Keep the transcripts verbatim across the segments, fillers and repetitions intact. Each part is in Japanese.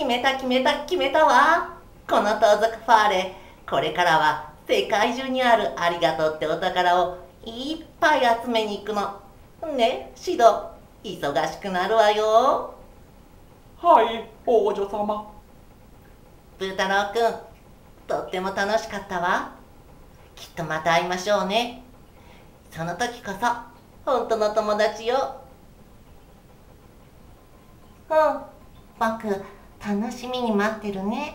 決めた決めた決めたわ。この盗賊ファーレ、これからは世界中にあるありがとうってお宝をいっぱい集めに行くの。ね、シド、忙しくなるわよ。 はい、王女様。 ブー太郎くん、とっても楽しかったわ。きっとまた会いましょうね。その時こそ本当の友達よ。うん、僕楽しみに待ってるね。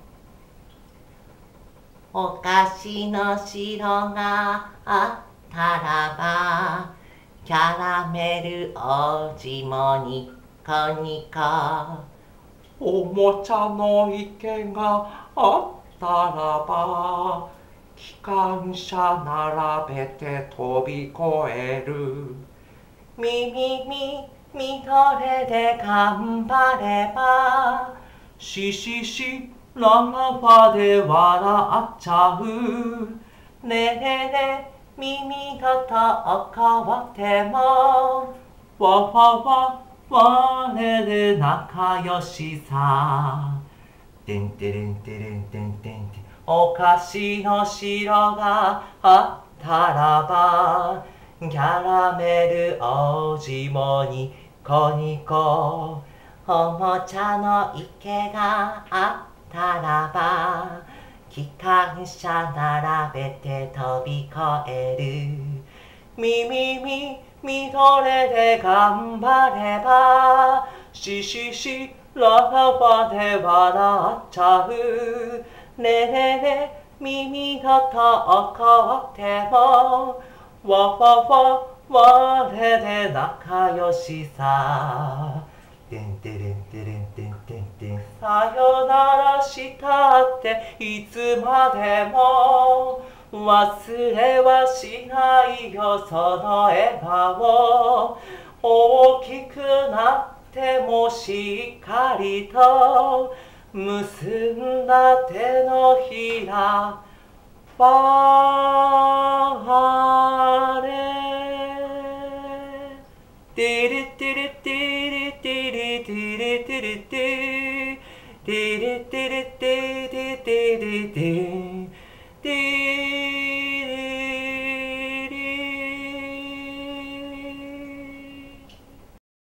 お菓子の城があったらば、キャラメル王子もニコニコ。 おもちゃの池があったらば、機関車並べて飛び越える。 みみみみとれで頑張れば、 しししララファで笑っちゃう。 ねえねえねえ、耳が遠こっても、 わわわ我で仲良しさ。てんてれんてれんてんてんてん。 お菓子の城があったらば、キャラメル王子もニコニコ。おもちゃの池があったらば、機関車並べて飛び越える。みみみみとれで頑張れば、しししララファで笑っちゃう。ねえねえねえ、耳が遠こっても、わわわ我で仲良しさ。 てんてれんてれんてんてんてん。 さよならしたっていつまでも忘れはしないよ、その笑顔。大きくなってもしっかりと結んだ手のひら、ファレ。テレテレテレテレテレテレテテレテレテレテレテテ